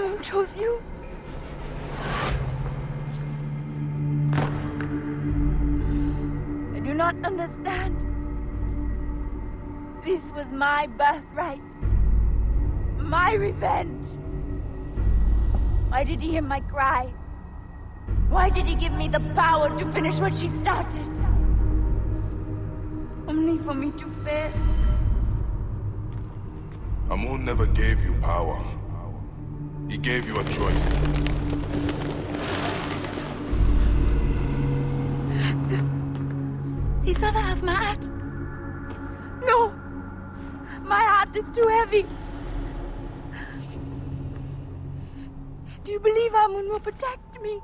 Amun chose you. I do not understand. This was my birthright. My revenge. Why did he hear my cry? Why did he give me the power to finish what she started? Only for me to fail. Amun never gave you power. He gave you a choice. The feather of my heart. No! My heart is too heavy. Do you believe Amun will protect me?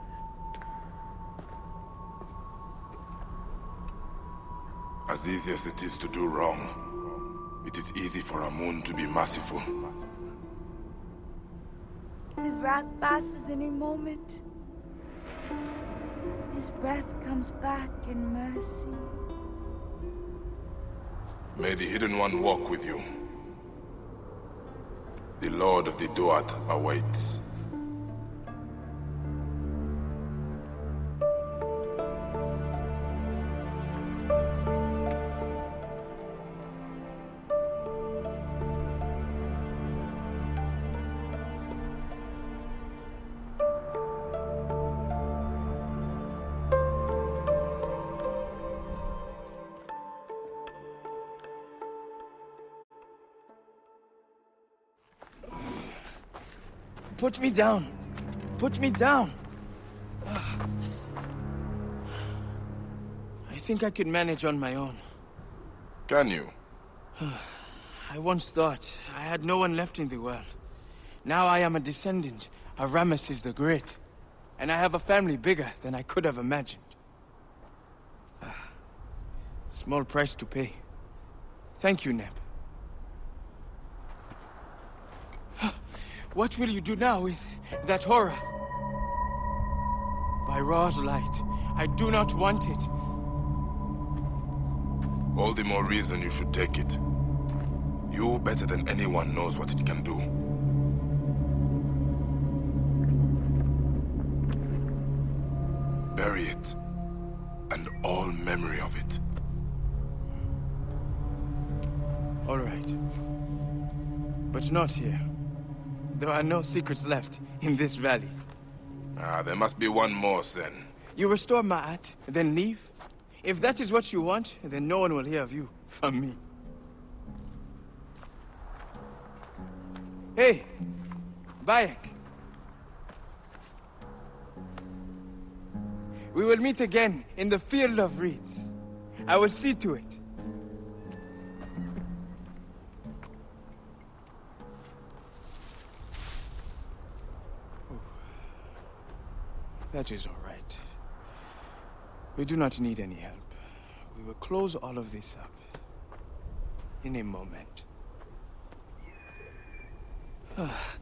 As easy as it is to do wrong, it is easy for Amun to be merciful. His wrath passes any moment. His breath comes back in mercy. May the Hidden One walk with you. The Lord of the Duat awaits. Put me down. Put me down. I think I could manage on my own. Can you? I once thought I had no one left in the world. Now I am a descendant of Ramesses the Great. And I have a family bigger than I could have imagined. Small price to pay. Thank you, Neb. What will you do now with that horror? By Ra's light, I do not want it. All the more reason you should take it. You, better than anyone, knows what it can do. Bury it, and all memory of it. All right. But not here. There are no secrets left in this valley. There must be one more, Sen. You restore Ma'at, then leave? If that is what you want, then no one will hear of you from me. Hey, Bayek. We will meet again in the Field of Reeds. I will see to it. That is all right. We do not need any help. We will close all of this up in a moment.